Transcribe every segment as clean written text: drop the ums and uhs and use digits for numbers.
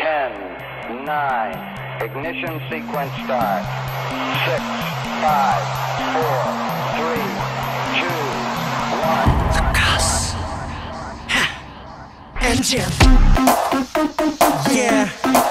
10, 9, ignition sequence start. 6, 5, 4, 3, 2, 1. Focus. Engine. Yeah.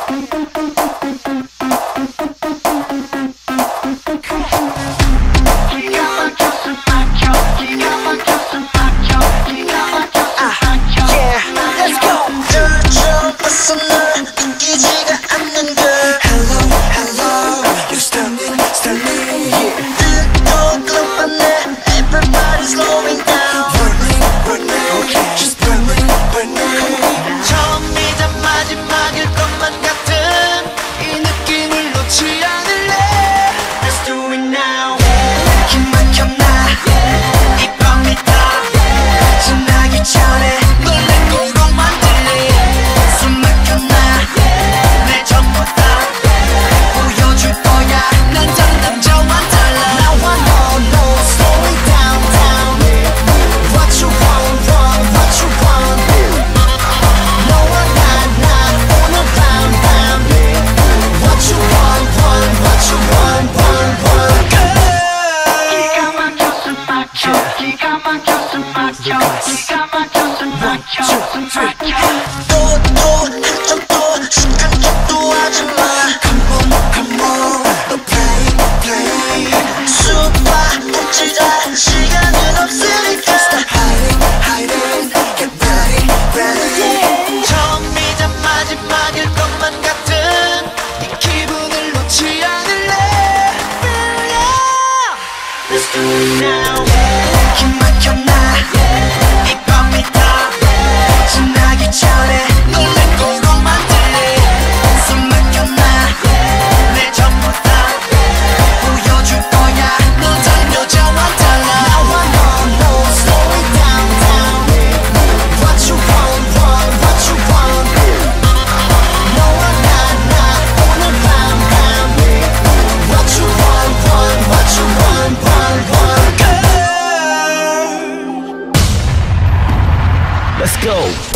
Let's go.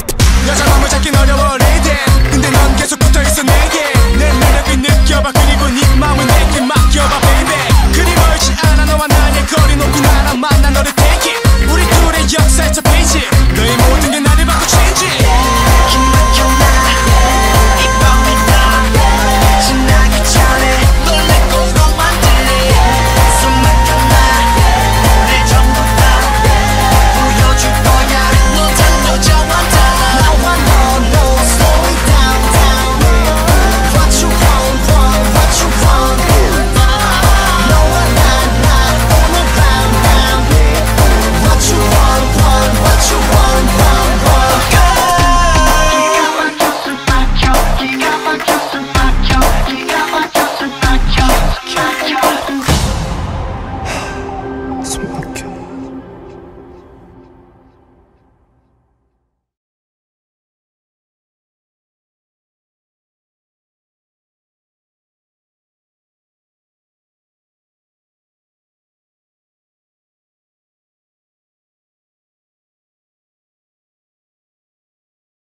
여자 맘을 잡긴 어려워 lady. 근데 넌 계속 붙어있어 내게. 내 매력을 느껴봐. 그리고 네 마음을 내게 맡겨봐 baby. 그리 멀지 않아 너와 나의 거리 높이 나랑 만나 너를 take it. 우리 둘의 역사의 첫 페이지.